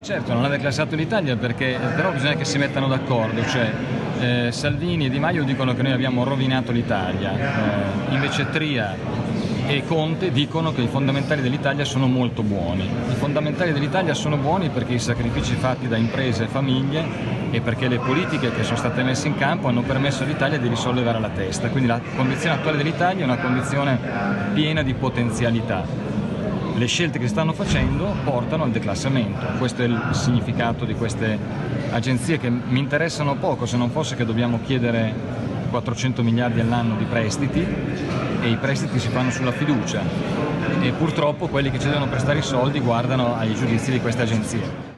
Certo, non ha declassato l'Italia perché però bisogna che si mettano d'accordo, cioè Salvini e Di Maio dicono che noi abbiamo rovinato l'Italia, invece Tria e Conte dicono che i fondamentali dell'Italia sono molto buoni. I fondamentali dell'Italia sono buoni perché i sacrifici fatti da imprese e famiglie e perché le politiche che sono state messe in campo hanno permesso all'Italia di risollevare la testa, quindi la condizione attuale dell'Italia è una condizione piena di potenzialità. Le scelte che stanno facendo portano al declassamento, questo è il significato di queste agenzie che mi interessano poco, se non fosse che dobbiamo chiedere 400 miliardi all'anno di prestiti e i prestiti si fanno sulla fiducia e purtroppo quelli che ci devono prestare i soldi guardano ai giudizi di queste agenzie.